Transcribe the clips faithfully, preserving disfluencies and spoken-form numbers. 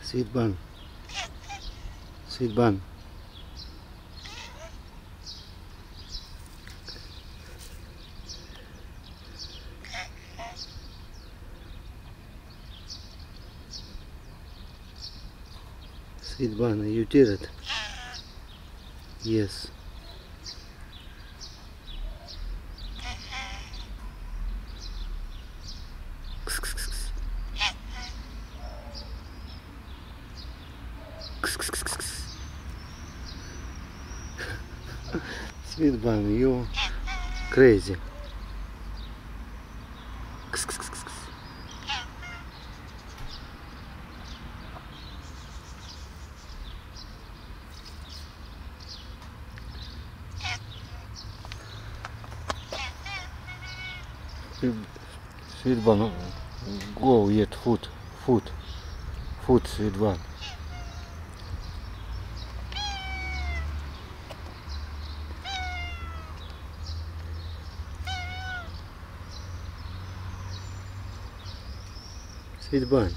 Sweet bun. Sweet bun. Sweet bun, you did it. Yes. Sweet bun, you crazy. Sweet bun, go eat food, food, food, sweet bun. Sweet bun.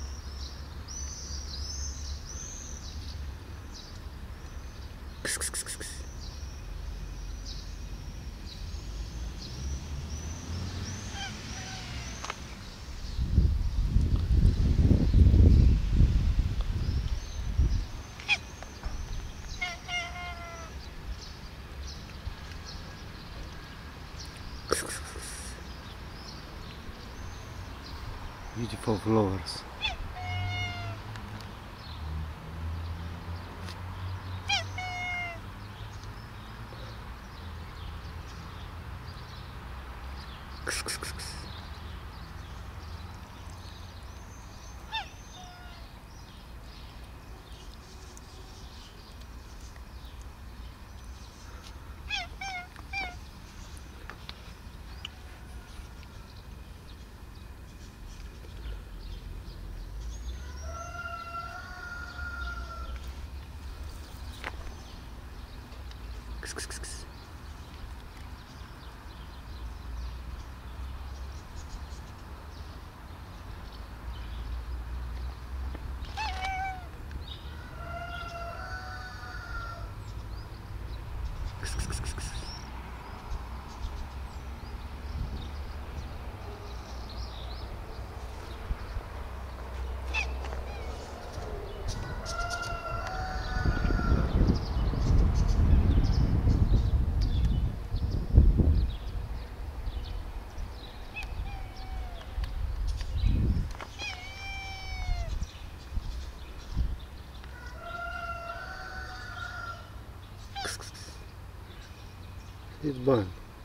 Beautiful flowers. Sweet bun.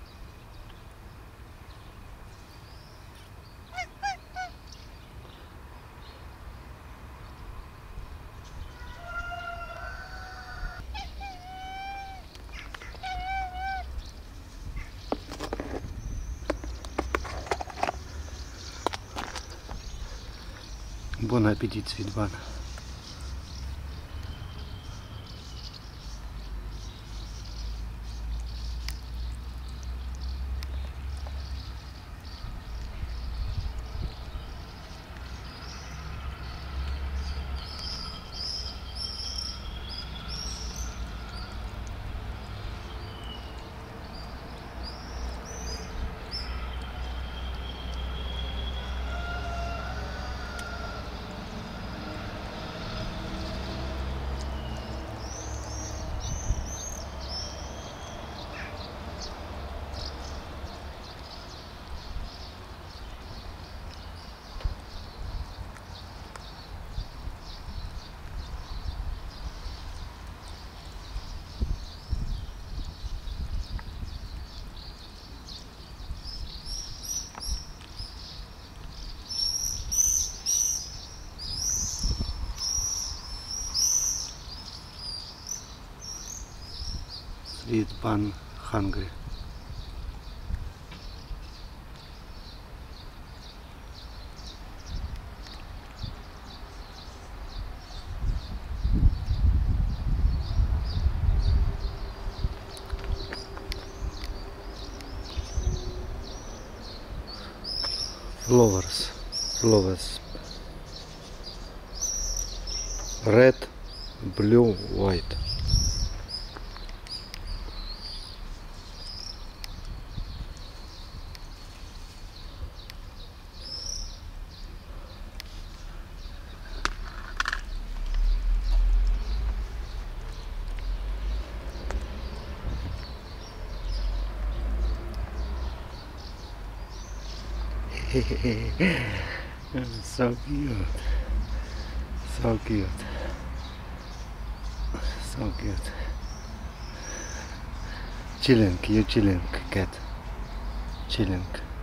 Bun appetit, sweet bun. Sweet bun hungry. Flowers, flowers. Red, blue, white. So cute, so cute, so cute. Chilling, you chilling, cat. Chilling.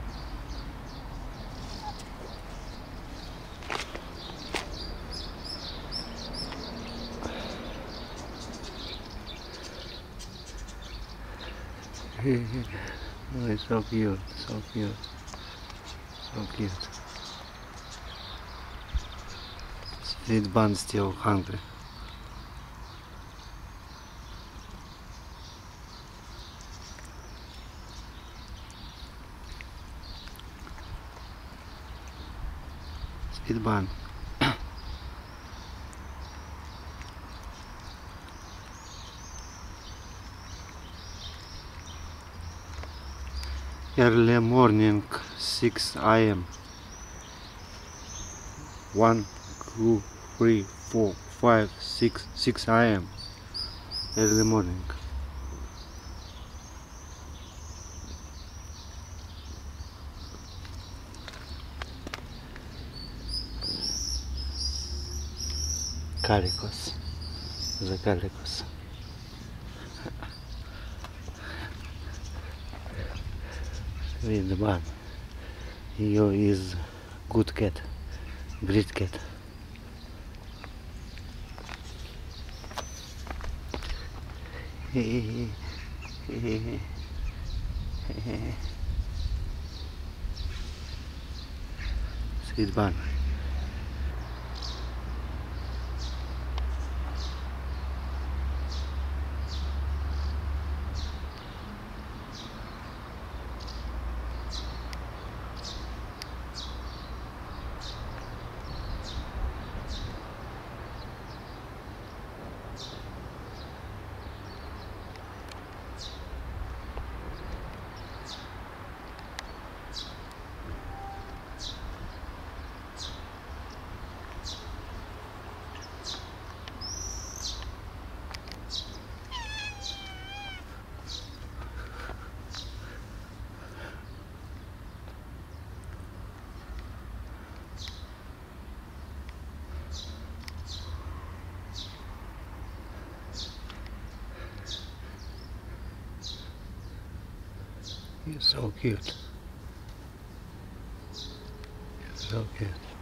Oh, it's so cute, so cute, so cute. Sweet bun still hungry. Sweet bun. Early morning, six A M One, two, three, four, five, six, six A M Early morning. Calicos. The calicos. With the man. You is good cat. Great cat. Sweet bun. You're so cute. You're so cute.